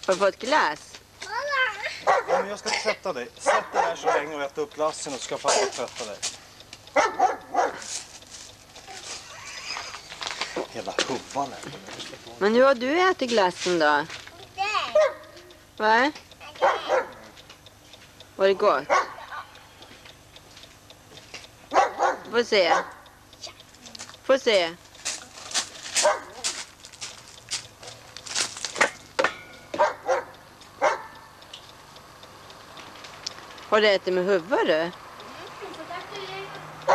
Har du fått glass? Ja, men jag ska tvätta dig. Sätt dig där så länge och äta upp glassen och ska pappa tvätta dig. Hela hubban är. Men hur har du ätit glassen då? Va? Var det gott? Får se. Får se. Har du ätit med huvudet du?